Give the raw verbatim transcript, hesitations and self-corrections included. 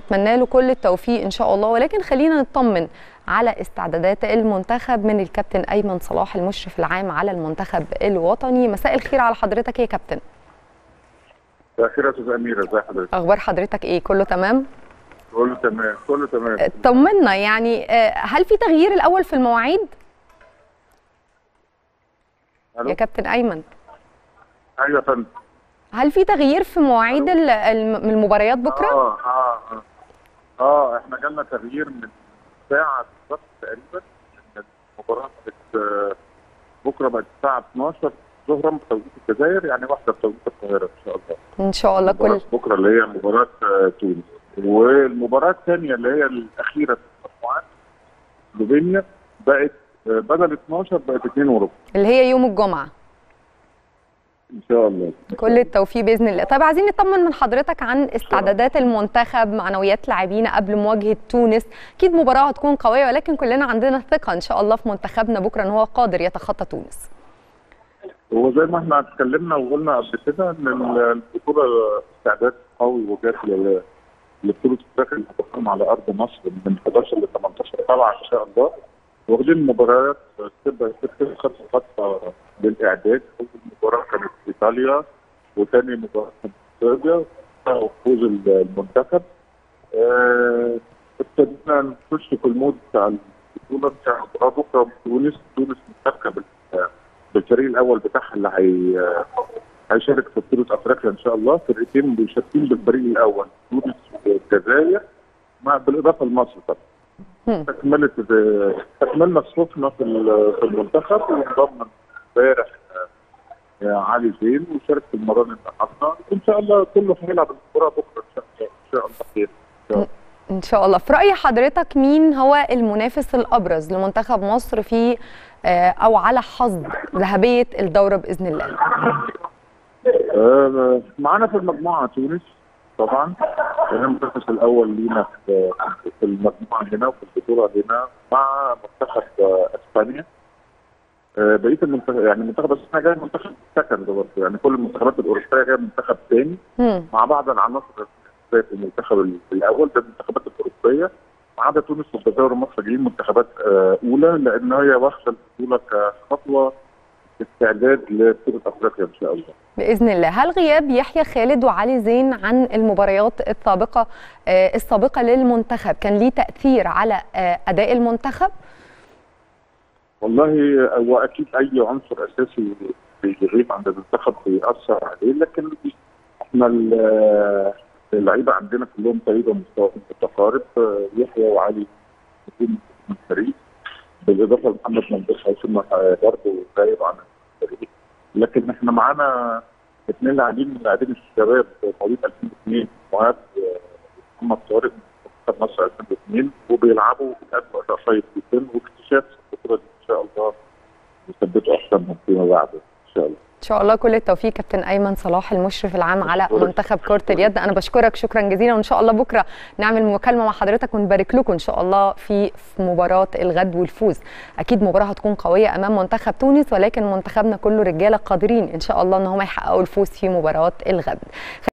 اتمنى له كل التوفيق ان شاء الله، ولكن خلينا نطمن على استعدادات المنتخب من الكابتن ايمن صلاح المشرف العام على المنتخب الوطني. مساء الخير على حضرتك يا كابتن. مساء الخير يا استاذ اميره، ازي حضرتك؟ اخبار حضرتك ايه؟ كله تمام؟ كله تمام كله تمام. طمنا يعني، هل في تغيير الاول في المواعيد؟ ألو؟ يا كابتن ايمن. ايوه يا فندم. هل في تغيير في مواعيد المباريات بكره؟ اه اه اه اه احنا جالنا تغيير من ساعه بالظبط تقريبا. المباراه بقت بكره بقت الساعه اتناشر ظهرا بتوقيت الجزائر، يعني واحده بتوقيت القاهره ان شاء الله. ان شاء الله. كل بكره اللي هي مباراه تونس، والمباراه الثانيه اللي هي الاخيره في المجموعات سلوفينيا بقت بدل اتناشر بقت اتنين وربع، اللي هي يوم الجمعه ان شاء الله. كل التوفيق باذن الله. طيب عايزين نطمن من حضرتك عن استعدادات المنتخب، معنويات لاعبينا قبل مواجهه تونس. اكيد مباراه هتكون قويه، ولكن كلنا عندنا ثقه ان شاء الله في منتخبنا بكره ان هو قادر يتخطى تونس. هو زي ما احنا اتكلمنا وقلنا قبل كده ان البطوله استعداد قوي وجاد لبطوله افريقيا اللي هتقام على ارض مصر من حداشر ل تمنتاشر سبعة ان شاء الله. واخدين مباريات تبقى كده خطوه خطوه للاعداد. اول مباراه كانت في ايطاليا، وثاني مباراه كانت في صربيا وفوز المنتخب. ابتدينا اه نخش في المود بتاع البطوله بتاع مباراه بكره تونس. تونس مشاركه بالفريق الاول بتاعها اللي هي هيشارك في بطوله افريقيا ان شاء الله. فرقتين مشاركين بالفريق الاول، تونس والجزائر، مع بالاضافه لمصر طبعا. تكملت تكملنا الصفنا في في المنتخب، وانضم امبارح علي زين وشارك في المران اللي حصلنا. ان شاء الله كله هيلعب المباراه بكره ان شاء الله. ان شاء الله خير ان شاء الله. في راي حضرتك مين هو المنافس الابرز لمنتخب مصر في او على حظ ذهبيه الدوره باذن الله؟ آه معانا في المجموعه تونس طبعا، هي المنافس الاول لينا في في المجموعه هنا وفي البطوله هنا، مع منتخب اسبانيا. آه بقيه المنتخب يعني منتخب اسبانيا جاي منتخب سكند برضه، يعني كل المنتخبات الاوروبيه جايه منتخب ثاني مع بعض العناصر زي في المنتخب الاول. ده المنتخبات الاوروبيه ما عدا تونس والجزائر ومصر جايين منتخبات آه اولى، لان هي واخده البطوله كخطوه استعداد لبطوله افريقيا ان شاء الله باذن الله. هل غياب يحيى خالد وعلي زين عن المباريات السابقه آه السابقه للمنتخب كان ليه تاثير على آه اداء المنتخب؟ والله هو اكيد اي عنصر اساسي بيغيب عند المنتخب بيأثر عليه، لكن احنا اللعيبه عندنا كلهم تقريبا مستواهم متقارب. يحيى وعلي يكون من الفريق، بالاضافه لمحمد ممدوح هيكون برضه غايب عن الفريق. لكن احنا معانا اثنين لاعبين من لاعبين الشباب مواليد ألفين واثنين، مهاب محمد طارق من منتخب مصر ألفين واثنين، وبيلعبوا بيأدوا اداء كويس جدا، واكتشاف البطوله دي ان شاء الله يثبتوا احسنهم فيما بعد ان شاء الله. ان شاء الله كل التوفيق كابتن ايمن صلاح المشرف العام على منتخب كرة اليد. انا بشكرك شكرا جزيلا، وان شاء الله بكره نعمل مكالمه مع حضرتك ونبارك لكم ان شاء الله في في مباراه الغد والفوز. اكيد مباراه هتكون قويه امام منتخب تونس، ولكن منتخبنا كله رجاله قادرين ان شاء الله ان هم يحققوا الفوز في مباراه الغد.